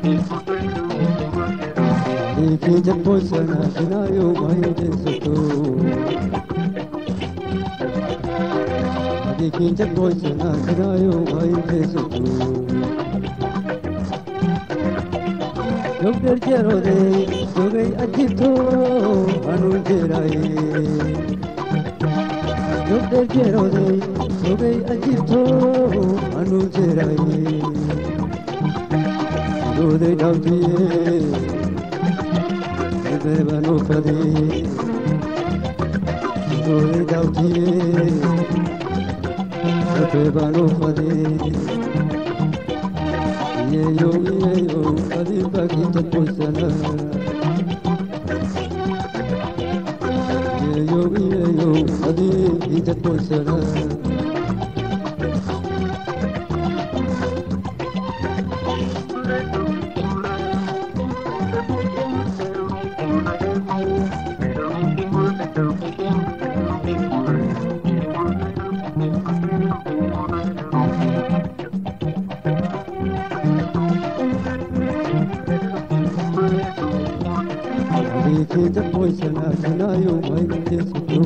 Ikijat posana sinayo mayo jesutu. Ikijat posana sinayo mayo jesutu. Yogder jero de yogay ajito anu jerai. Yogder jero de yogay ajito anu jerai. Yode daudiye. Bano pade, doi daudiye, bano pade. Ye yo, pade bagi terposana. Ye yo, pade terposana. Ikijat posana sinayo mayo jesutu.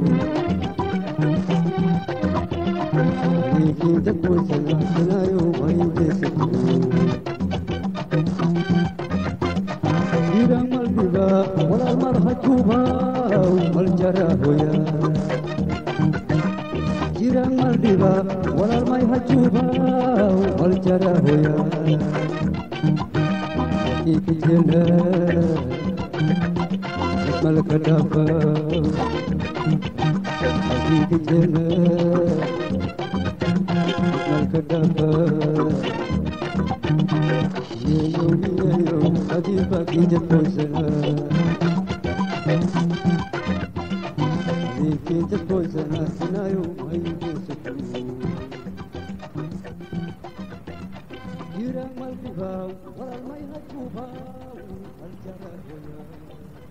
Ikijat posana sinayo mayo jesutu. Irang maldiba walal marhajuba maljara hoya. Irang maldiba walal marhajuba maljara hoya. Ikijena malkadaba ikijena malkadaba yo adiba kijat posana ikijat posana sinayo mayo jesutu. Irang maldiba walal mai hajuba aljara hoya.